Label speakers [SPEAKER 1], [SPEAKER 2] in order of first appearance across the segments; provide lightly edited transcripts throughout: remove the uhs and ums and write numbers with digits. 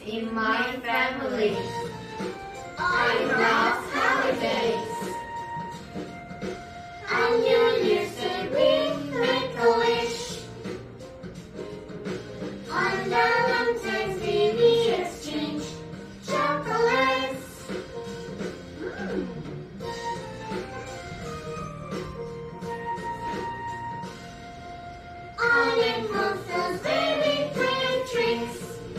[SPEAKER 1] in my family. I love holidays. On New Year's Day we make a wish. On Valentine's Day we exchange chocolates. On April Fool's Day we play tricks.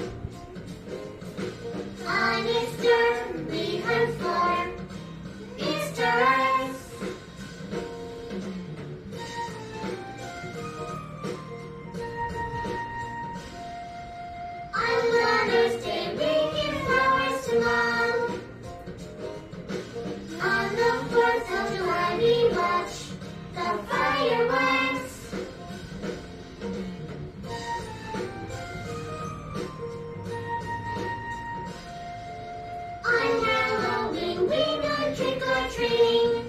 [SPEAKER 1] On Easter we hunt for Easter eggs. On Mother's Day we give flowers to Mom. On the 4th of July we watch the fireworks. On Halloween we go trick-or-treating.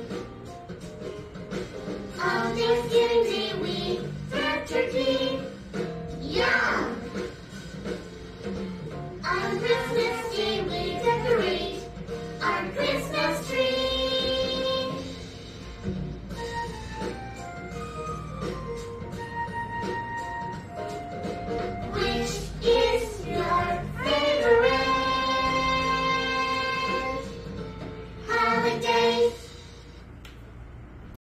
[SPEAKER 1] On Thanksgiving Day we grab turkey. Yum!